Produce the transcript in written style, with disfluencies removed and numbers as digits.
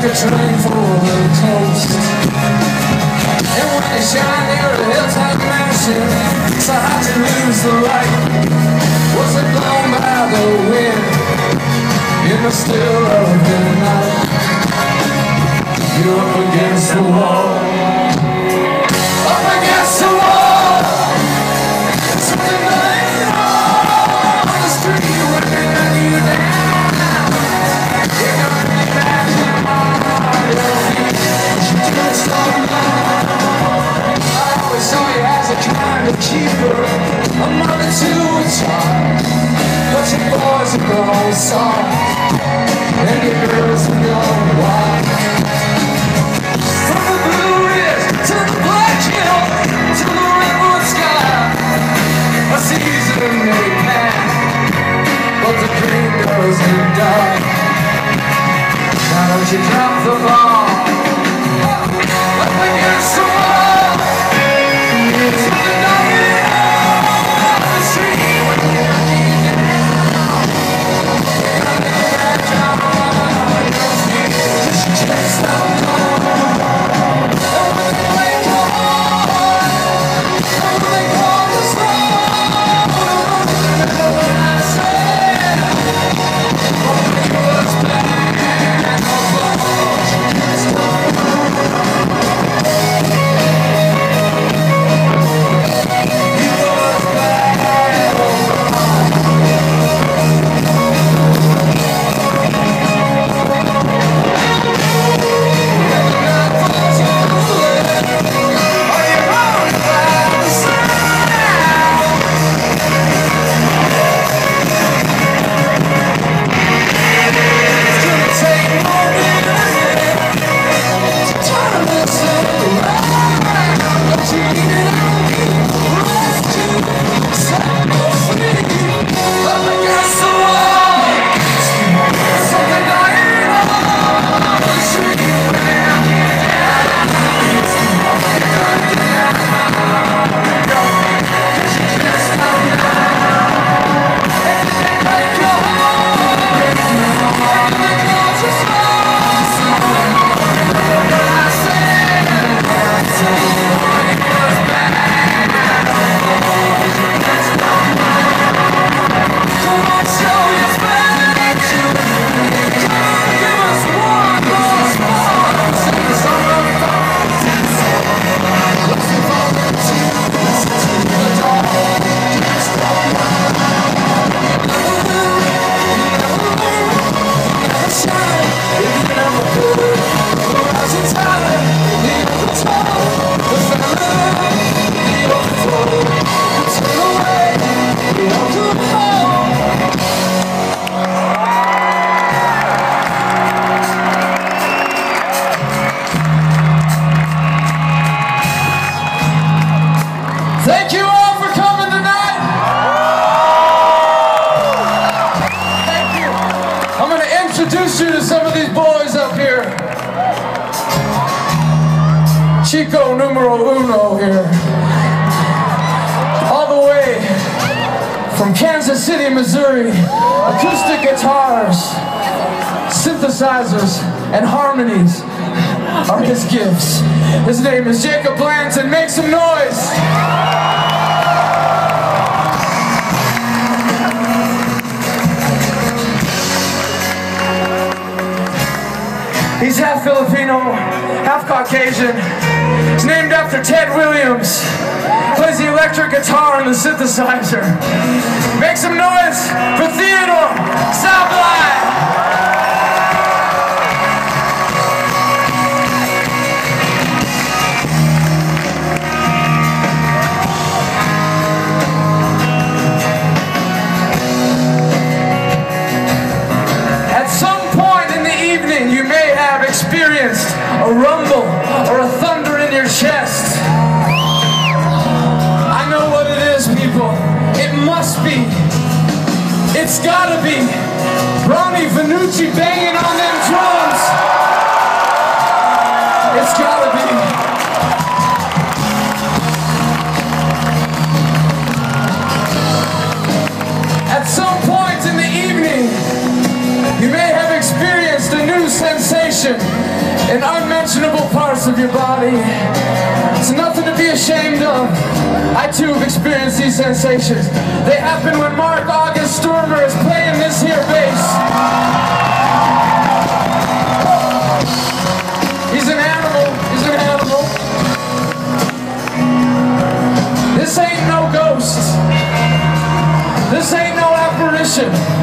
a train for the coast. And when they shine near a hilltop mansion, so hard to lose the light. Was it blown by the wind in the still of the night? You're up against the wall, up against the wall. It's the night on the street when they let you down. You're gonna be back on your feet, but you can't stop now. I always saw you as a kind of keeper, a mother to a child. But your boys are growing soft, and your girls are going wild. From the Blue Ridge to the Black Hill to the redwood sky, a season may pass, but the dream doesn't die. Now don't you drop the ball, up against the wall. It's the night on the street when you're down. You're gonna get back down on your feet, 'cause you can't stop now. And when they wake up, and when they call the storm, remember what I said. Don't make us back, no balls, you can't stop now. Thank you all for coming tonight. Thank you. I'm going to introduce you to some of these boys up here. Chico numero uno here. All the way from Kansas City, Missouri. Acoustic guitars, synthesizers, and harmonies are his gifts. His name is Jacob Blanton. Make some noise. He's half Filipino, half Caucasian. He's named after Ted Williams. Plays the electric guitar and the synthesizer. Make some noise for Theodore Sablai. Experienced a rumble or a thunder in your chest. I know what it is, people. It must be. It's gotta be Ronnie Vannucci banging on them drums. It's gotta be. At some point in the evening, you may have experienced a new sensation. parts of your body. It's nothing to be ashamed of. I too have experienced these sensations. They happen when Mark August Stormer is playing this here bass. He's an animal. He's an animal. This ain't no ghost. This ain't no apparition.